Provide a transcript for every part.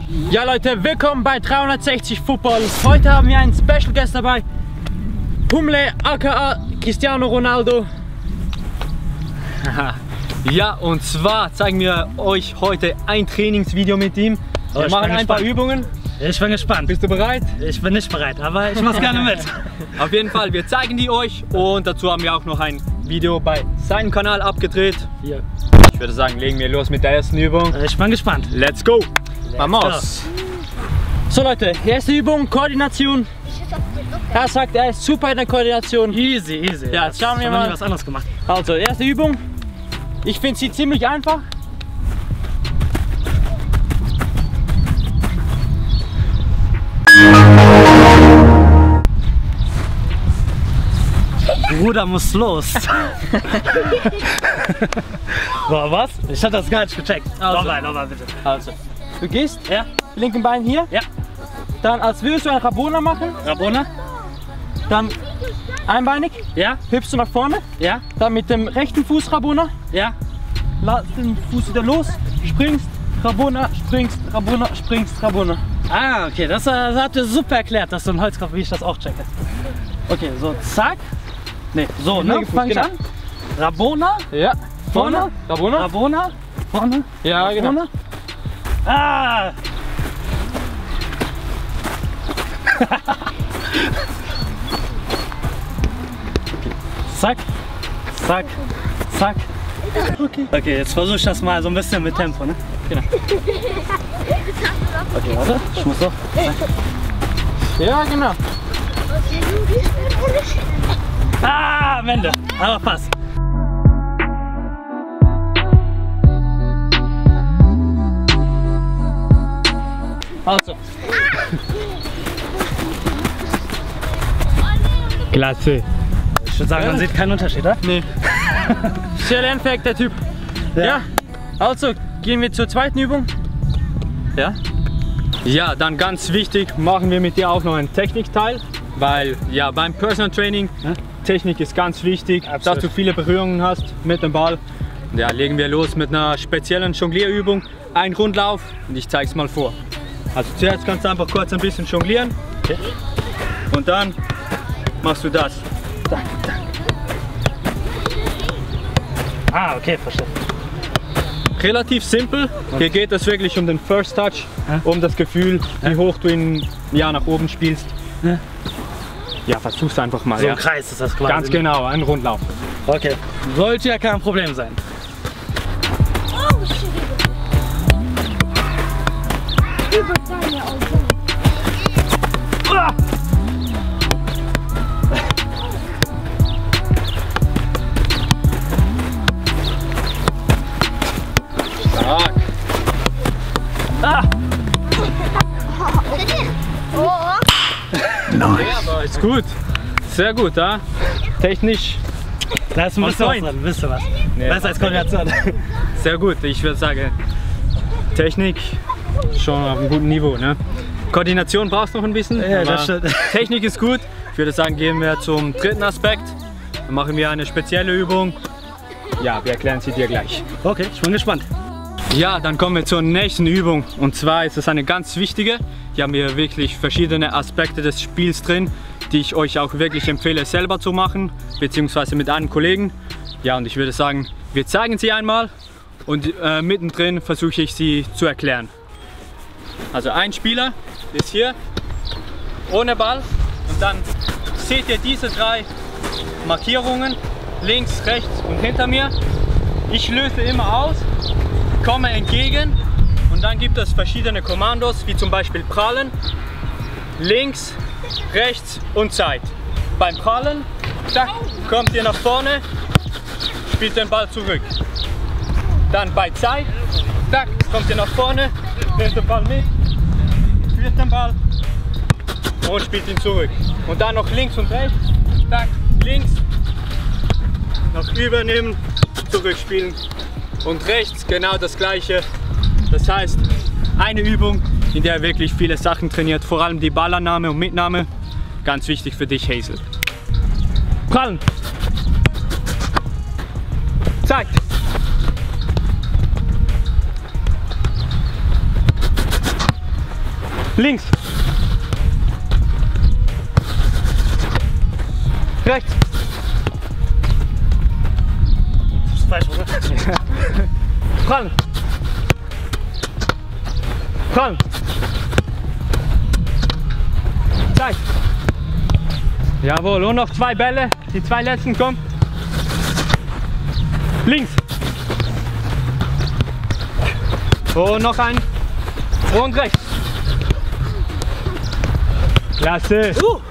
Ja Leute, willkommen bei 360 Football. Heute haben wir einen Special Guest dabei. Humle aka Cristiano Ronaldo. Ja, und zwar zeigen wir euch heute ein Trainingsvideo mit ihm. Wir machen ein paar Übungen. Ich bin gespannt. Bist du bereit? Ich bin nicht bereit, aber ich mach's gerne mit. Auf jeden Fall, wir zeigen die euch und dazu haben wir auch noch ein Video bei seinem Kanal abgedreht. Hier. Ich würde sagen, legen wir los mit der ersten Übung. Ich bin gespannt. Let's go! Vamos! So Leute, erste Übung, Koordination. Er sagt, er ist super in der Koordination. Easy, easy. Ja, jetzt schauen wir mal. Ich habe was anderes gemacht. Also, erste Übung. Ich finde sie ziemlich einfach. Bruder muss los. Boah, was? Ich hab das gar nicht gecheckt. Also. Nochmal bitte. Also, du gehst, Ja? linken Bein hier. Ja. Dann, als würdest du ein Rabona machen. Rabona? Dann einbeinig, Ja? hüpfst du nach vorne. Ja? Dann mit dem rechten Fuß Rabona. Ja? Lass den Fuß wieder los, springst, Rabona, springst, Rabona, springst, Rabona. Ah, okay, das habt ihr super erklärt, dass du ein Holzkopf, wie ich das auch checke. Okay, so zack. Ne, so, ne? Linke Fuß, Fang ich genau. an. Rabona, Ja, vorne, Rabona. Rabona, vorne, Ja, genau. vorne. Ah! Zack, zack, zack. Okay, jetzt versuche ich das mal so ein bisschen mit Tempo, ne? Genau. Okay, warte, ich muss so. Ja, genau. Ah, am Ende, aber fast. Also, Klasse! Ich würde sagen, man sieht keinen Unterschied, oder? nee. Sehr lernfähig, der Typ. Ja. Also, gehen wir zur zweiten Übung. Ja. Ja, dann ganz wichtig, machen wir mit dir auch noch einen Technikteil, weil ja beim Personal Training Technik ist ganz wichtig, Absolut. dass du viele Berührungen hast mit dem Ball. Ja, legen wir los mit einer speziellen Jonglierübung, ein Rundlauf und ich zeige es mal vor. Also zuerst kannst du einfach kurz ein bisschen jonglieren und dann machst du das. Ah, okay, verstehe. Relativ simpel, hier geht es wirklich um den First Touch, um das Gefühl, wie hoch du ihn nach oben spielst. Ja, versuch's einfach mal. So Ja. ein Kreis ist das quasi. Ganz genau, ein Rundlauf. Okay, sollte ja kein Problem sein. Stark. Ah! Ja, aber ist gut. Sehr gut, ja? Technisch Da ist ein bisschen was point. drin, wisst ihr was? Nee. Besser als Koordination. sehr gut. Ich würde sagen, Technik schon auf einem guten Niveau. Ne? Koordination brauchst du noch ein bisschen. Ja, aber das stimmt. Technik ist gut. Ich würde sagen, gehen wir zum dritten Aspekt. Dann machen wir eine spezielle Übung. Ja, wir erklären sie dir gleich. Okay, ich bin gespannt. Ja, dann kommen wir zur nächsten Übung und zwar ist es eine ganz wichtige. Hier haben wir wirklich verschiedene Aspekte des Spiels drin, die ich euch auch wirklich empfehle selber zu machen, beziehungsweise mit einem Kollegen. Ja, und ich würde sagen, wir zeigen sie einmal und mittendrin versuche ich sie zu erklären. Also ein Spieler ist hier ohne Ball und dann seht ihr diese drei Markierungen, links, rechts und hinter mir. Ich löse immer aus, komme entgegen und dann gibt es verschiedene Kommandos, wie zum Beispiel Prallen, links, rechts und Zeit. Beim Prallen, zack, kommt ihr nach vorne, spielt den Ball zurück. Dann bei Zeit, zack, kommt ihr nach vorne, nimmt den Ball mit, führt den Ball und spielt ihn zurück. Und dann noch links und rechts, zack, links, noch übernehmen, zurückspielen. Und rechts genau das gleiche. Das heißt, eine Übung, in der wirklich viele Sachen trainiert, vor allem die Ballannahme und Mitnahme. Ganz wichtig für dich, Hazel. Prallen. Zeit. Links. Rechts. Das ist falsch, oder? Prallen. Prallen. Zeit. Jawohl, und noch 2 Bälle. Die 2 letzten kommen. Links. Und noch ein. Und rechts. Klasse.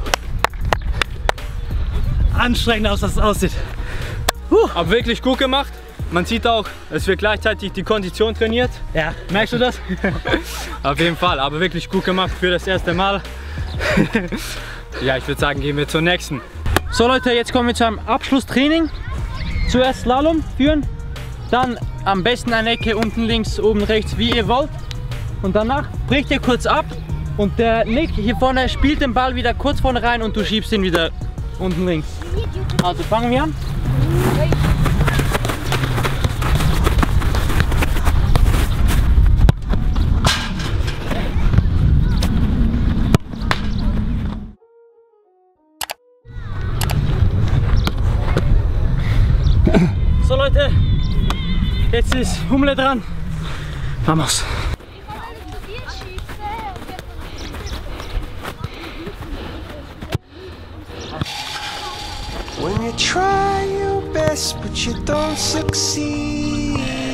Anstrengend aus, dass es aussieht. Aber wirklich gut gemacht. Man sieht auch, es wird gleichzeitig die Kondition trainiert. Ja. Merkst du das? Auf jeden Fall, aber wirklich gut gemacht für das erste Mal. Ja, ich würde sagen, gehen wir zur nächsten. So Leute, jetzt kommen wir zu einem Abschlusstraining. Zuerst Slalom führen, dann am besten eine Ecke unten links, oben rechts, wie ihr wollt. Und danach bricht ihr kurz ab und der Nick hier vorne spielt den Ball wieder kurz vorne rein und du schiebst ihn wieder unten links. Also fangen wir an. So Leute, jetzt ist Humle dran. Vamos. When you try your best but you don't succeed.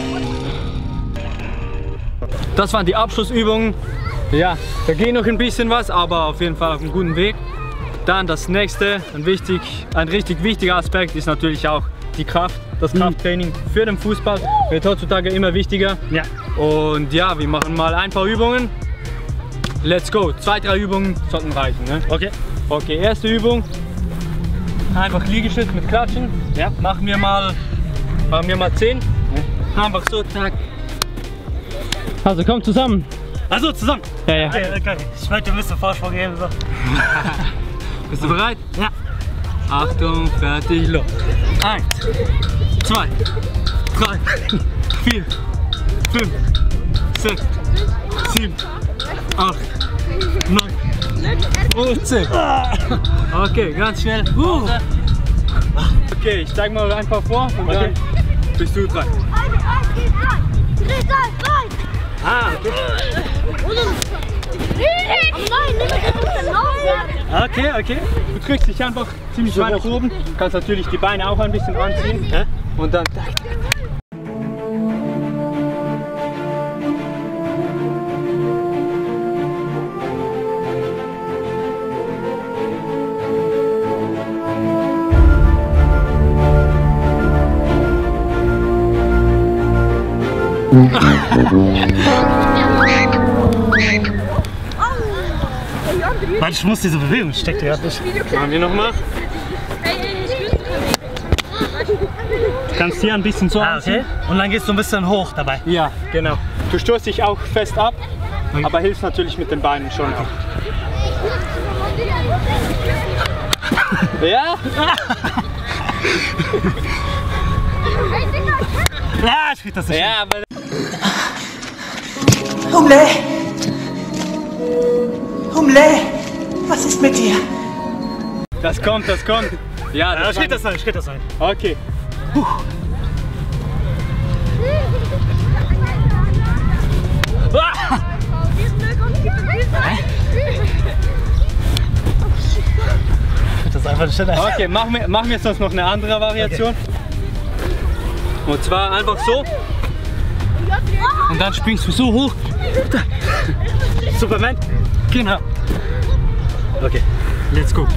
Das waren die Abschlussübungen. Ja, da geht noch ein bisschen was, aber auf jeden Fall auf einem guten Weg. Dann das nächste, ein richtig wichtiger Aspekt ist natürlich auch die Kraft. Das Krafttraining für den Fußball wird heutzutage immer wichtiger. Ja. Und ja, wir machen mal ein paar Übungen. Let's go. 2, 3 Übungen sollten reichen. Ne? Okay. Okay, erste Übung. Einfach Liegestütz mit Klatschen. Ja. Machen wir mal 10. Einfach so, zack. Also komm zusammen. Also zusammen. Ja. Okay. Ich wollte dir ein bisschen Vorsprung geben. So. Bist du bereit? Ja. Achtung, fertig, los. 1, 2, 3, 4, 5, 6, 7, 8, 9 und 10. Okay, ganz schnell. Okay, ich zeig mal einfach vor und dann bist du dran. Ah, okay. Okay. Du drückst dich einfach ziemlich weit nach oben. Du kannst natürlich die Beine auch ein bisschen anziehen. Und dann. Warte, ich muss diese Bewegung stecken gerade nicht. Machen wir nochmal. Du kannst hier ein bisschen so anziehen. Und dann gehst du ein bisschen hoch dabei. Ja, genau. Du stoßt dich auch fest ab, aber hilfst natürlich mit den Beinen schon auch. Ja? Ja, ich krieg das nicht. Ja, aber. Humle! Humle! Was ist mit dir? Das kommt. Ja, Ja, ich krieg das ein. Okay. Das ist einfach schön. Okay, machen wir sonst noch eine andere Variation. Okay. Und zwar einfach so. Und dann springst du so hoch. Superman. Genau. Okay, let's go.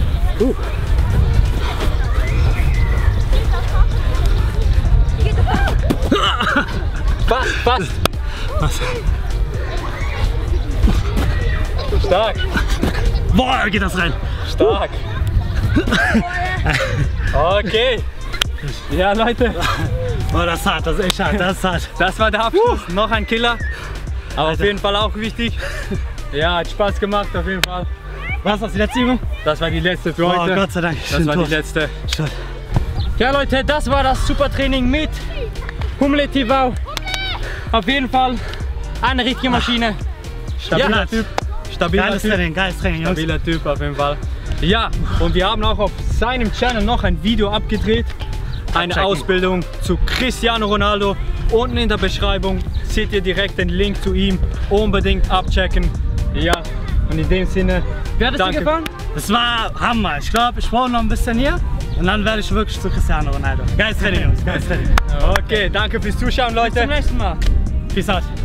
Fast. Was? Stark. Boah, geht das rein. Stark. Okay. Ja, Leute. Boah, das ist hart, das ist echt hart, das ist hart. Das war der Abschluss. Noch ein Killer. Aber auf jeden Fall auch wichtig. Ja, hat Spaß gemacht auf jeden Fall. Was ist die letzte Übung? Das war die letzte für heute. Oh, Gott sei Dank. Das war die letzte. Ja Leute, das war das super Training mit Humle TV. Auf jeden Fall eine richtige Maschine. Stabiler Ja. Typ. Geiles Training, Jungs. Stabiler Typ auf jeden Fall. Ja, und wir haben auch auf seinem Channel noch ein Video abgedreht. Eine Ausbildung zu Cristiano Ronaldo. Unten in der Beschreibung seht ihr direkt den Link zu ihm. Unbedingt abchecken. Ja, und in dem Sinne, Wie hat es dir gefallen? Das war Hammer. Ich glaube, ich brauche noch ein bisschen hier. Und dann werde ich wirklich zu Cristiano Ronaldo. Geiles Training, Jungs. Geiles Training. Okay, danke fürs Zuschauen, Leute. Bis zum nächsten Mal. Peace out.